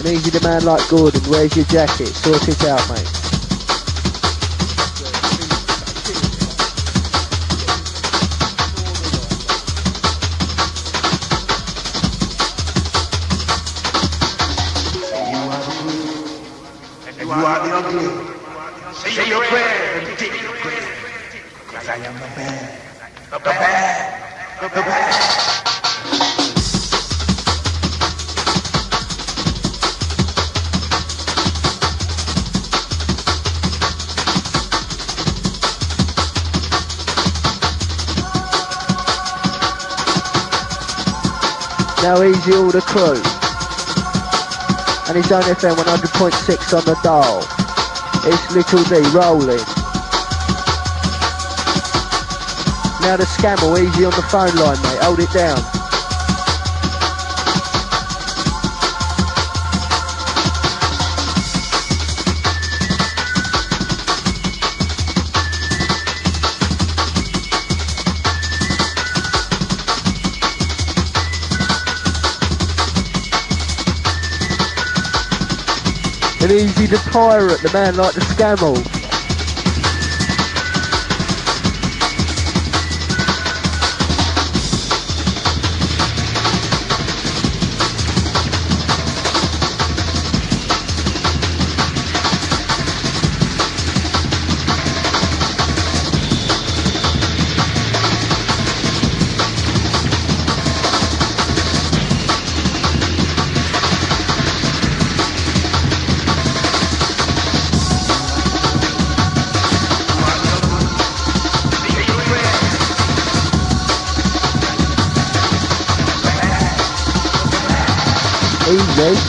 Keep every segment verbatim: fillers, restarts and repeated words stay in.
Easy the man like Gordon, where's your jacket? Sort it out, mate. You are the ugly. Say your prayer and dig your grave. Because I am the bad, the bad, the bad. Now easy all the crew. And it's on F M one hundred point six on the dial. It's Little D rolling. Now the Scammer, easy on the phone line, mate. Hold it down. And easy the pirate, the man like the Scammer. Easy.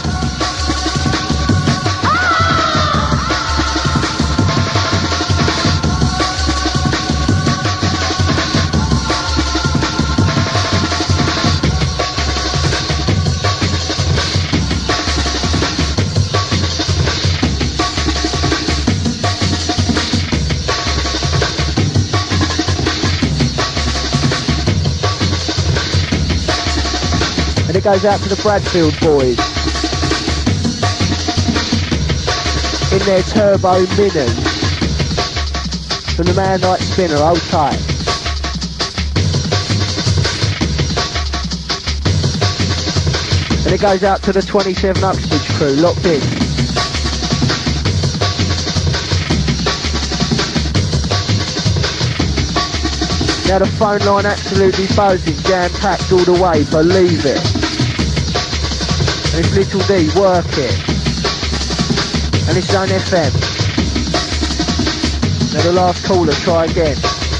And it goes out to the Bradfield boys. In their turbo mini. From the man like Spinner, hold tight. And it goes out to the twenty-seven Uxbridge crew, locked in. Now the phone line absolutely buzzing, jam-packed all the way, believe it. And it's Little D, work it. And it's on F M. Now the last caller, try again.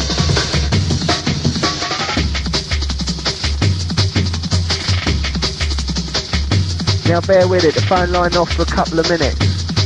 Now bear with it, the phone line off for a couple of minutes.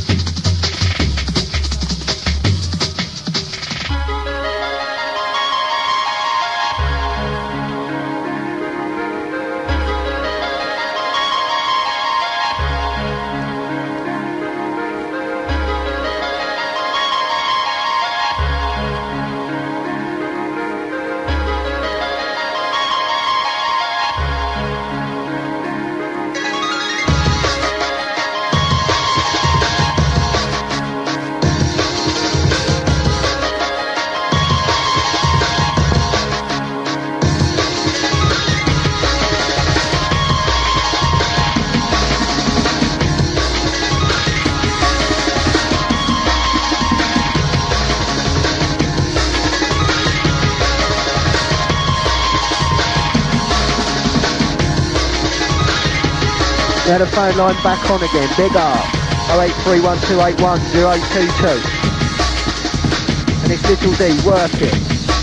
Now the phone line back on again, big up, oh eight three one two eight one zero two two. And it's Little D, work it.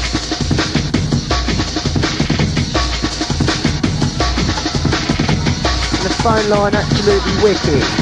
And the phone line absolutely wicked.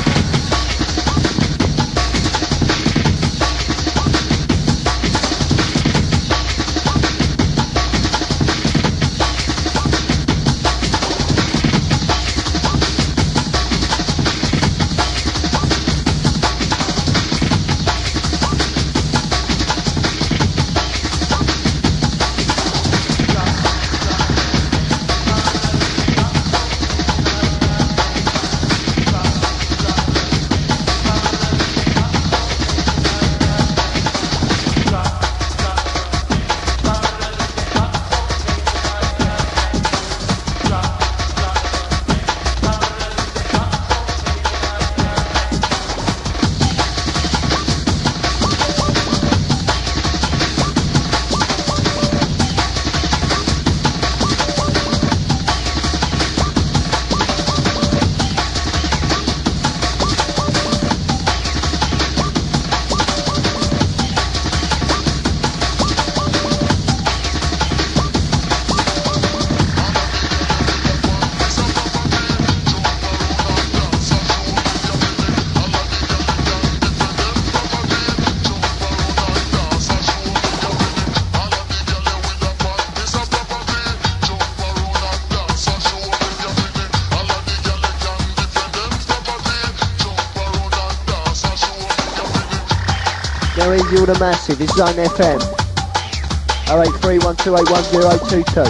Now here's you all the massive, it's Zone F M. oh eight three one two eight one zero two two.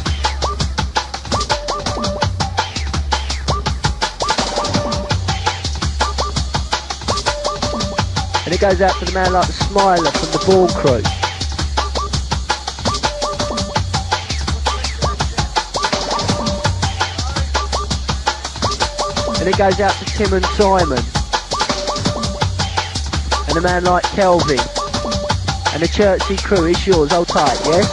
And it goes out to the man like the Smiler from the Ball Crew. And it goes out to Tim and Simon. And a man like Kelvin. And the Churchy crew, it's yours, hold tight, yes?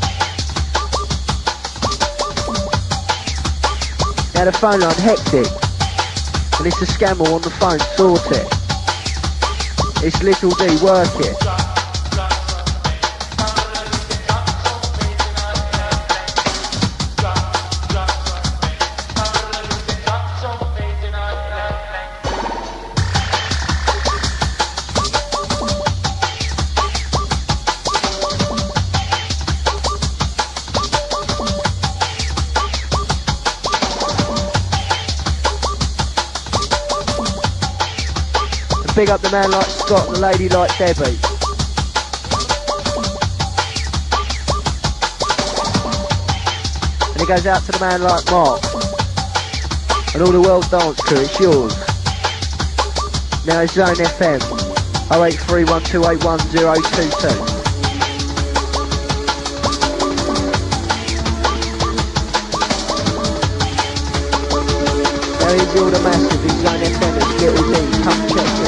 Now the phone line, hectic. And it's the scammer on the phone, sort it. It's Little D, work it. Big up the man like Scott and the lady like Debbie. And it goes out to the man like Mark. And all the world dance crew, it's yours. Now it's Zone F M. oh eight three one two eight one zero two two. Now here's all the massive, it's Zone F M, it's Little D, come check it.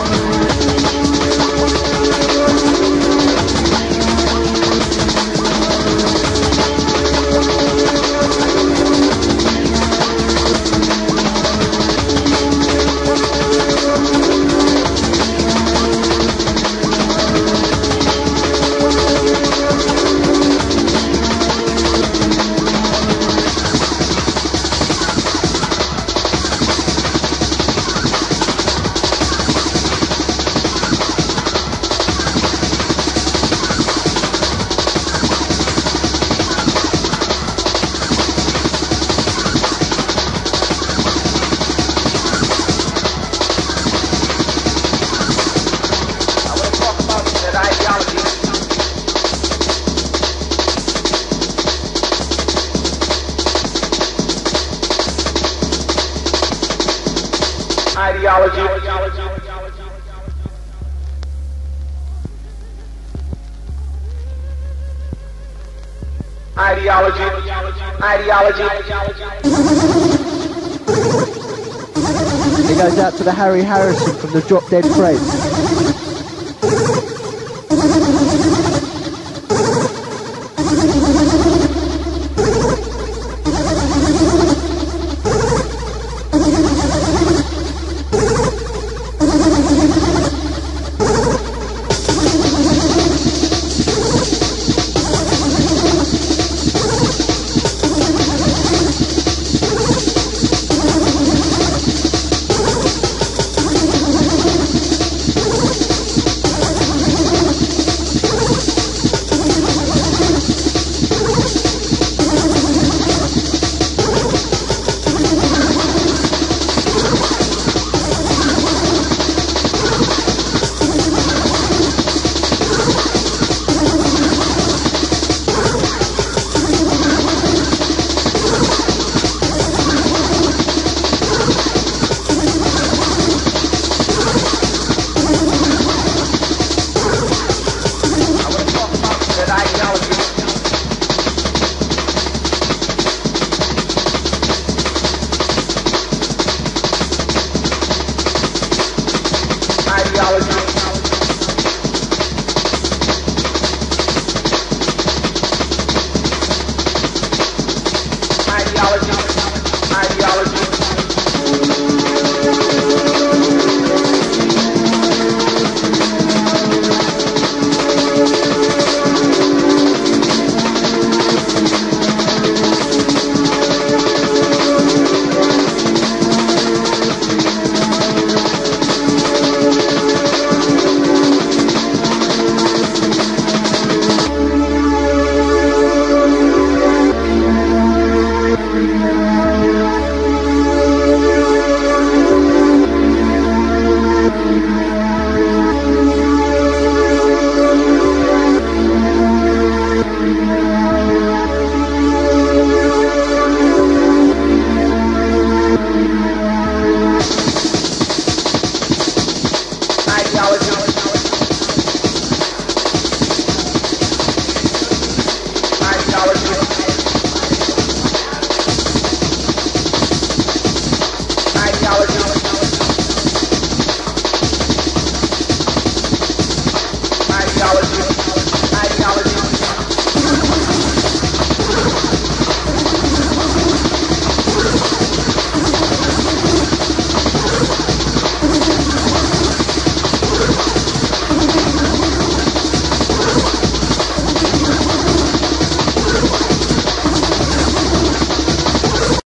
Ideology. Ideology. Ideology. It goes out to the Harry Harrison from the Drop Dead Friends.